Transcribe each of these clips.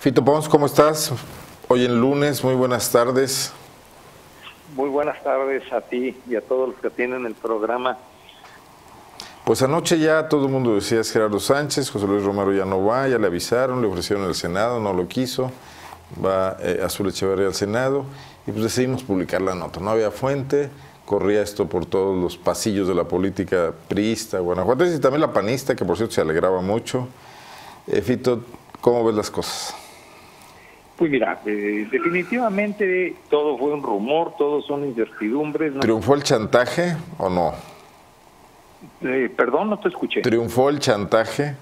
Fito Pons, ¿cómo estás? Hoy en lunes, muy buenas tardes. Muy buenas tardes a ti y a todos los que tienen el programa. Pues anoche ya todo el mundo decía es Gerardo Sánchez, José Luis Romero ya no va, ya le avisaron, le ofrecieron el Senado, no lo quiso, va Azul Echeverría al Senado y pues decidimos publicar la nota. No había fuente, corría esto por todos los pasillos de la política priista, guanajuatense y también la panista, que por cierto se alegraba mucho. Fito, ¿cómo ves las cosas? Pues mira, definitivamente todo fue un rumor, todo son incertidumbres. ¿Triunfó el chantaje o no? Perdón, no te escuché. ¿Triunfó el chantaje?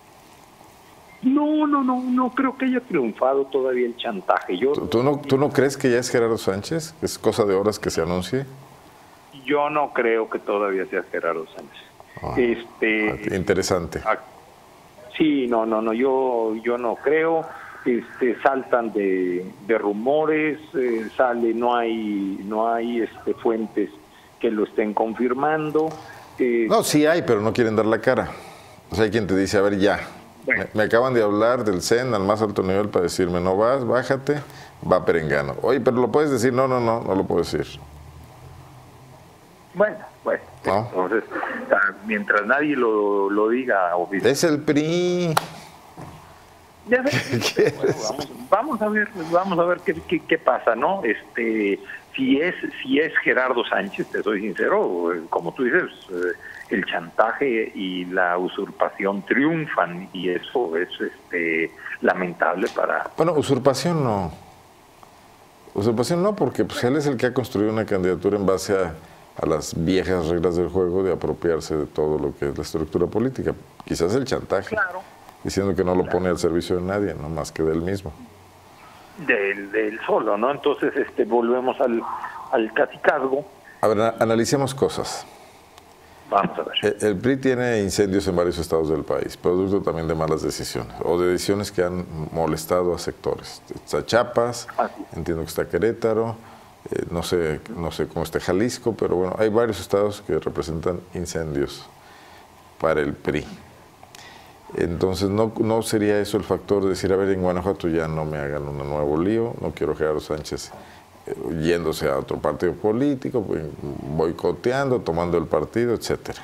No creo que haya triunfado todavía el chantaje. ¿Tú no crees que ya es Gerardo Sánchez? ¿Es cosa de horas que se anuncie? Yo no creo que todavía sea Gerardo Sánchez. Interesante. Sí, yo no creo. Saltan de rumores, no hay fuentes que lo estén confirmando. No, sí hay, pero no quieren dar la cara. O sea, hay quien te dice, a ver, ya. Bueno. Me acaban de hablar del CEN al más alto nivel para decirme, no vas, bájate, va Perengano. Oye, pero lo puedes decir, no lo puedo decir. Bueno, ¿no? Entonces, mientras nadie lo diga. Es el PRI. Ya ves, vamos a ver qué pasa, ¿no? Si es Gerardo Sánchez, te soy sincero, como tú dices, el chantaje y la usurpación triunfan y eso es lamentable para... Bueno, usurpación no, porque pues, él es el que ha construido una candidatura en base a las viejas reglas del juego de apropiarse de todo lo que es la estructura política. Quizás el chantaje, claro, diciendo que no lo pone al servicio de nadie, no más que de él mismo. Del solo, ¿no? Entonces volvemos al cacicazgo. A ver, analicemos cosas. Vamos a ver. El PRI tiene incendios en varios estados del país, producto también de malas decisiones, o de decisiones que han molestado a sectores. Está Chiapas, entiendo que está Querétaro, no sé cómo está Jalisco, pero bueno, hay varios estados que representan incendios para el PRI. Entonces, no sería eso el factor de decir, a ver, en Guanajuato ya no me hagan un nuevo lío, no quiero a Gerardo Sánchez yéndose a otro partido político, boicoteando, tomando el partido, etcétera.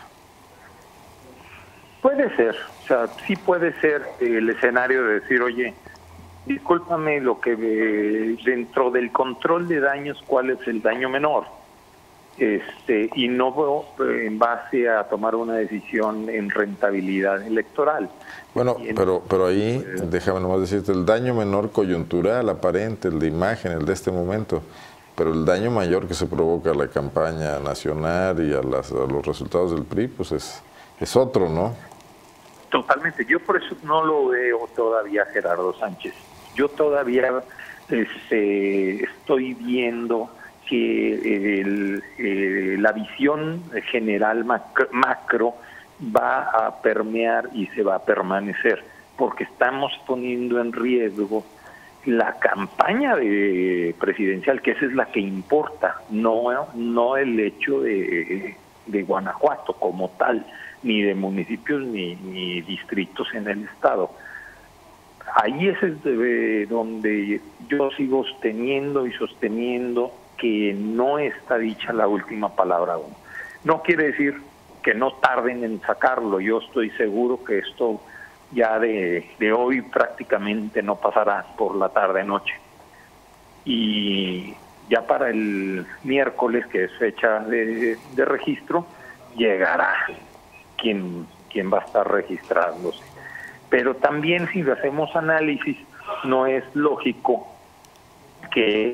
Puede ser, o sea, sí puede ser el escenario de decir, oye, discúlpame, lo que dentro del control de daños, ¿cuál es el daño menor? Y no en base a tomar una decisión en rentabilidad electoral. Bueno, pero ahí, déjame nomás decirte, el daño menor coyuntural, aparente, el de imagen, el de este momento, pero el daño mayor que se provoca a la campaña nacional y a los resultados del PRI, pues es otro, ¿no? Totalmente, yo por eso no lo veo todavía Gerardo Sánchez. Yo todavía estoy viendo que la visión general macro va a permear y se va a permanecer, porque estamos poniendo en riesgo la campaña presidencial, que esa es la que importa, no el hecho de Guanajuato como tal, ni de municipios ni distritos en el estado. Ahí es donde yo sigo sosteniendo que no está dicha la última palabra aún. No quiere decir que no tarden en sacarlo. Yo estoy seguro que esto ya de hoy prácticamente no pasará por la tarde-noche. Y ya para el miércoles, que es fecha de registro, llegará quien va a estar registrándose. Pero también si hacemos análisis, no es lógico que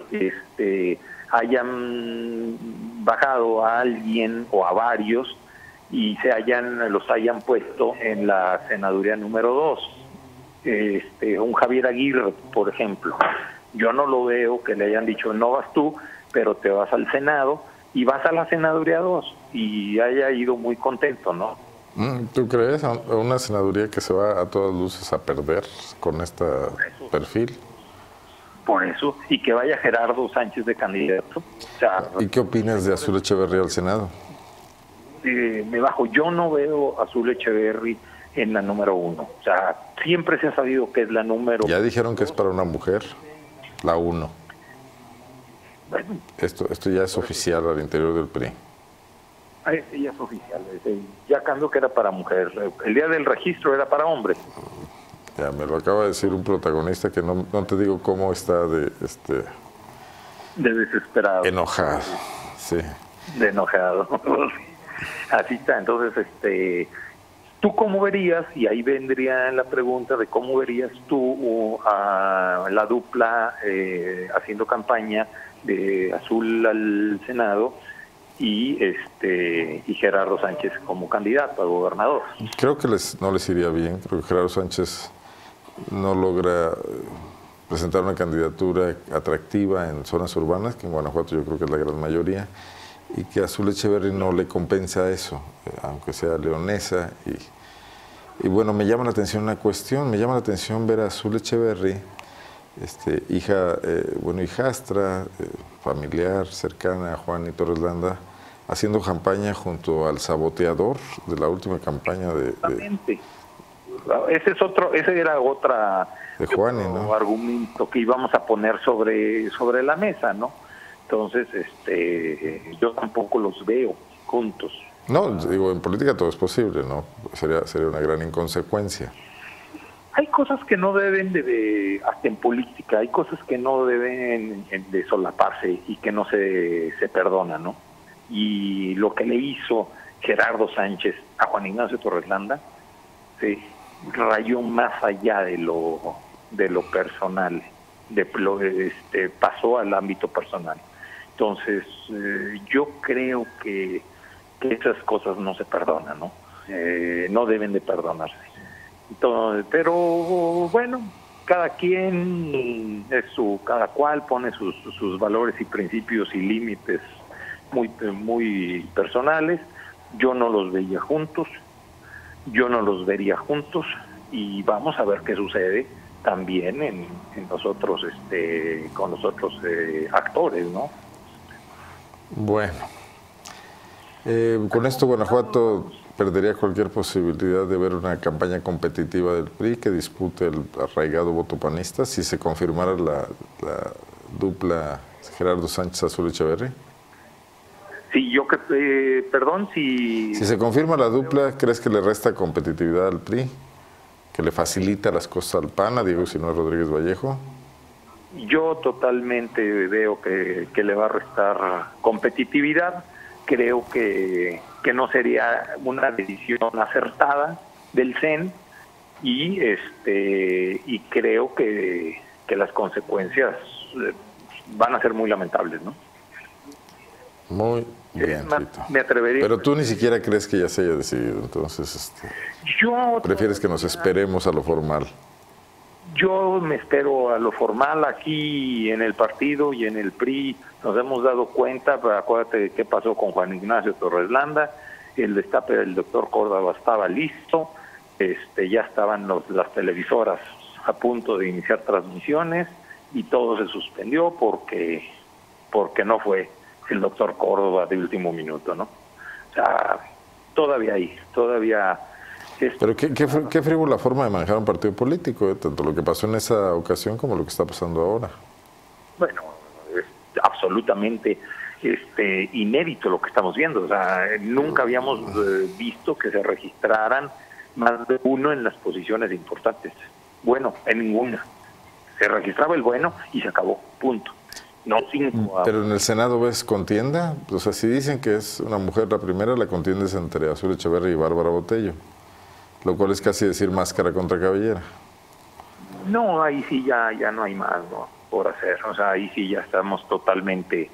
hayan bajado a alguien o a varios y los hayan puesto en la senaduría número 2. Un Javier Aguirre, por ejemplo. Yo no lo veo que le hayan dicho, no vas tú, pero te vas al Senado y vas a la senaduría 2 y haya ido muy contento, ¿no? ¿Tú crees una senaduría que se va a todas luces a perder con este perfil? Por eso, y que vaya Gerardo Sánchez de candidato. O sea, ¿y qué opinas de Azul Echeverría al Senado? Yo no veo a Azul Echeverría en la número 1. O sea, siempre se ha sabido que es la número... Ya dijeron que es para una mujer, la 1. Bueno, Esto ya es oficial al interior del PRI. Ese ya es oficial. Ya cambió que era para mujer. El día del registro era para hombre. Ya me lo acaba de decir un protagonista que no te digo cómo está de desesperado. Enojado, sí. De enojado. Así está. Entonces, ¿tú cómo verías? Y ahí vendría la pregunta de cómo verías tú a la dupla haciendo campaña de Azul al Senado y Gerardo Sánchez como candidato a gobernador. Creo que no les iría bien. Creo que Gerardo Sánchez no logra presentar una candidatura atractiva en zonas urbanas, que en Guanajuato yo creo que es la gran mayoría, y que a Azul Echeverry no le compensa eso, aunque sea leonesa. Y bueno, me llama la atención una cuestión, me llama la atención ver a Azul Echeverry, hijastra, familiar, cercana a Juan y Torres Landa, haciendo campaña junto al saboteador de la última campaña Exactamente. Ese era otra de Juan, ¿no? argumento que íbamos a poner sobre la mesa, ¿no? Entonces, yo tampoco los veo juntos. No, digo, en política todo es posible, ¿no? Sería una gran inconsecuencia. Hay cosas que no deben hasta en política, hay cosas que no deben de solaparse y que no se perdonan, ¿no? Y lo que le hizo Gerardo Sánchez a Juan Ignacio Torres Landa se rayó más allá de lo personal, pasó al ámbito personal. Entonces, yo creo que esas cosas no se perdonan, ¿no? No deben de perdonarse. Entonces, pero bueno, cada quien cada cual pone sus valores y principios y límites muy personales. Yo no los veía juntos, yo no los vería juntos, y vamos a ver qué sucede también en nosotros, con los otros actores, ¿no? Bueno, con esto Guanajuato perdería cualquier posibilidad de ver una campaña competitiva del PRI que dispute el arraigado voto panista si se confirmara la dupla Gerardo Sánchez Azul Echeverry. Sí, si se confirma la dupla, ¿crees que le resta competitividad al PRI? ¿Que le facilita las cosas al PAN, a Diego Sinue Rodríguez Vallejo? Yo totalmente veo que le va a restar competitividad. Creo que no sería una decisión acertada del CEN, y creo que las consecuencias van a ser muy lamentables, ¿no? Muy bien, Tito. Me atrevería. Pero tú ni siquiera crees que ya se haya decidido, entonces yo prefieres que nos esperemos a lo formal. Yo me espero a lo formal. Aquí en el partido y en el PRI nos hemos dado cuenta, pero acuérdate de qué pasó con Juan Ignacio Torres Landa. El destape del doctor Córdoba estaba listo, ya estaban las televisoras a punto de iniciar transmisiones y todo se suspendió porque no fue el doctor Córdoba de último minuto, ¿no? O sea, todavía... Pero qué frívola forma de manejar un partido político, tanto lo que pasó en esa ocasión como lo que está pasando ahora. Bueno, es absolutamente inédito lo que estamos viendo. O sea, nunca habíamos visto que se registraran más de uno en las posiciones importantes. Bueno, en ninguna. Se registraba el bueno y se acabó, punto. No 5. Pero en el Senado ves contienda. O sea, si dicen que es una mujer la primera, la contienda es entre Azul Echeverry y Bárbara Botello. Lo cual es casi decir máscara contra cabellera. No, ahí sí ya no hay más, ¿no?, por hacer. O sea, ahí sí ya estamos totalmente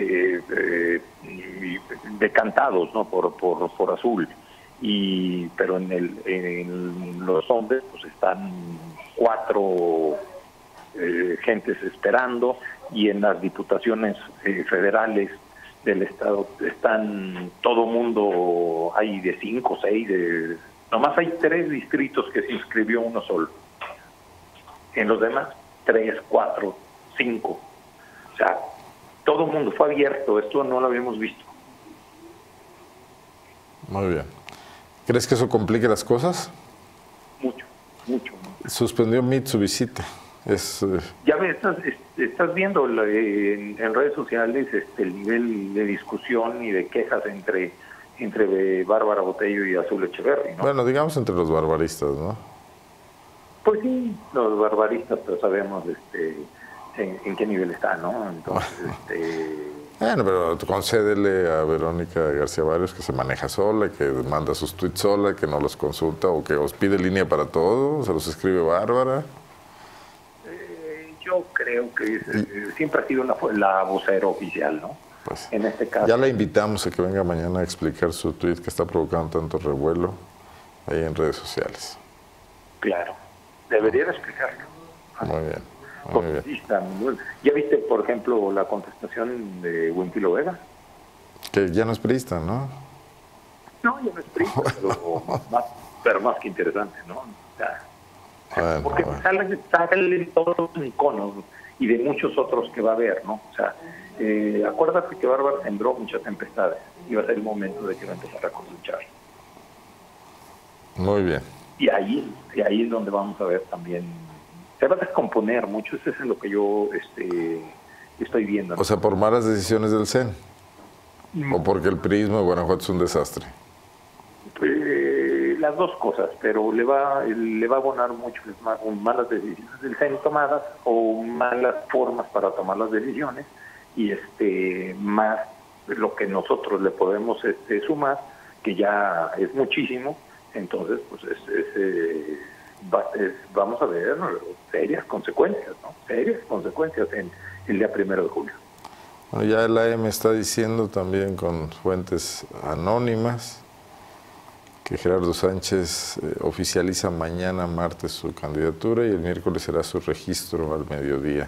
decantados, ¿no?, por Azul. Pero en los hombres pues están 4 gentes esperando, y en las diputaciones federales del estado están todo mundo, hay de 5 o 6, nomás hay 3 distritos que se inscribió uno solo. En los demás, 3, 4, 5. O sea, todo el mundo fue abierto. Esto no lo habíamos visto. Muy bien. ¿Crees que eso complique las cosas? mucho. Suspendió Meet su visita. Ya ves, estás viendo en redes sociales el nivel de discusión y de quejas entre Bárbara Botello y Azul Echeverri, ¿no? Bueno, digamos entre los barbaristas, ¿no? Pues sí, los barbaristas, pero sabemos en qué nivel está, ¿no? Entonces, Bueno, pero concédele a Verónica García Barrios que se maneja sola, que manda sus tweets sola, que no los consulta o que os pide línea para todo, se los escribe Bárbara. Yo creo que siempre ha sido la vocera oficial, ¿no? Pues, en este caso. Ya la invitamos a que venga mañana a explicar su tweet que está provocando tanto revuelo ahí en redes sociales. Claro, debería de explicarlo. Muy bien. Muy bien. ¿Ya viste, por ejemplo, la contestación de Wintilo Vega? Que ya no es priista, ¿no? No, ya no es priista, pero más que interesante, ¿no? O sea, bueno, porque salen todos los iconos y de muchos otros que va a haber, ¿no? O sea, acuérdate que Bárbara sembró muchas tempestades y va a ser el momento de que va a empezar a cosechar. Muy bien. Y ahí es donde vamos a ver también. Se va a descomponer mucho, eso es lo que yo estoy viendo, ¿no? O sea, por malas decisiones del CEN. ¿O porque el priismo de Guanajuato es un desastre? Las dos cosas, pero le va a abonar mucho malas decisiones del CEN tomadas o malas formas para tomar las decisiones y más lo que nosotros le podemos sumar, que ya es muchísimo. Entonces, pues vamos a ver serias consecuencias, ¿no? Serias consecuencias en el día 1 de julio. Bueno, ya el AM está diciendo también con fuentes anónimas que Gerardo Sánchez oficializa mañana martes su candidatura y el miércoles será su registro al mediodía.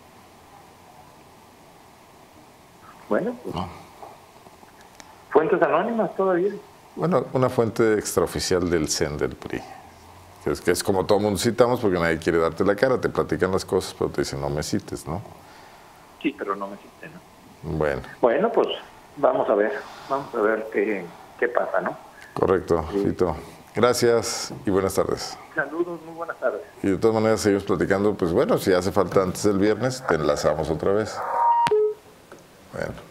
Bueno, pues, fuentes anónimas todavía. Bueno, una fuente extraoficial del CEN del PRI. Que es como todo mundo citamos porque nadie quiere darte la cara, te platican las cosas, pero te dicen no me cites, ¿no? Sí, pero no me cite, ¿no? Bueno, pues vamos a ver qué pasa, ¿no? Correcto, Fito. Gracias y buenas tardes. Saludos, muy buenas tardes. Y de todas maneras seguimos platicando, pues bueno, si hace falta antes del viernes, te enlazamos otra vez. Bueno.